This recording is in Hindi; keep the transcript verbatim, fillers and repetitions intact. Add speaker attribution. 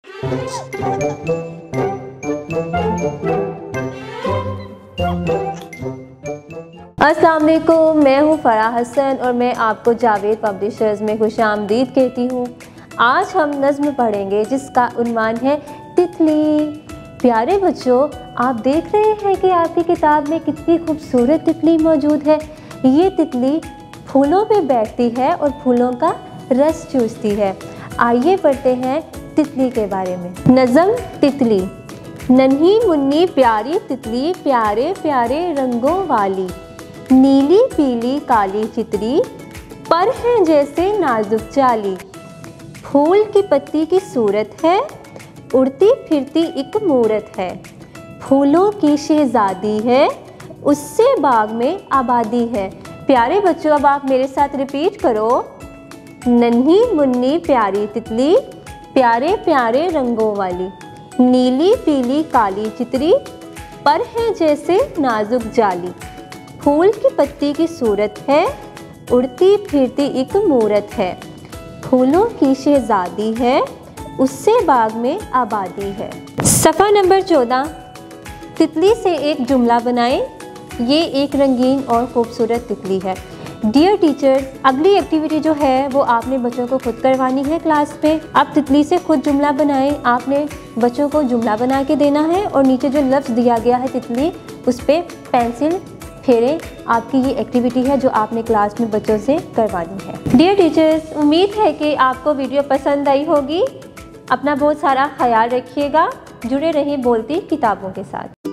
Speaker 1: अस्सलाम वालेकुम, मैं हूँ फराह हसन और मैं आपको जावेद पब्लिशर्स में खुशामदीद कहती हूँ। आज हम नज़्म पढ़ेंगे जिसका उन्वान है तितली। प्यारे बच्चों, आप देख रहे हैं कि आपकी किताब में कितनी खूबसूरत तितली मौजूद है। ये तितली फूलों पे बैठती है और फूलों का रस चूसती है। आइए पढ़ते हैं तितली के बारे में। नज़्म तितली। नन्ही मुन्नी प्यारी तितली, प्यारे प्यारे रंगों वाली, नीली पीली काली चितरी, पर है जैसे नाजुक जाली। फूल की पत्ती की सूरत है, उड़ती फिरती एक मूरत है। फूलों की शहजादी है, उससे बाग में आबादी है। प्यारे बच्चों, अब आप मेरे साथ रिपीट करो। नन्ही मुन्नी प्यारी तितली, प्यारे प्यारे रंगों वाली, नीली पीली काली चितरी, पर है जैसे नाजुक जाली। फूल की पत्ती की सूरत है, उड़ती फिरती एक मूरत है। फूलों की शहजादी है, उससे बाग में आबादी है। सफ़ा नंबर चौदह। तितली से एक जुमला बनाएं। ये एक रंगीन और खूबसूरत तितली है। डियर टीचर्स, अगली एक्टिविटी जो है वो आपने बच्चों को खुद करवानी है क्लास पे। आप तितली से खुद जुमला बनाएं। आपने बच्चों को जुमला बना के देना है और नीचे जो लफ्ज़ दिया गया है तितली, उस पर पेंसिल फेरें। आपकी ये एक्टिविटी है जो आपने क्लास में बच्चों से करवानी है। डियर टीचर्स, उम्मीद है कि आपको वीडियो पसंद आई होगी। अपना बहुत सारा ख्याल रखिएगा। जुड़े रहें बोलती किताबों के साथ।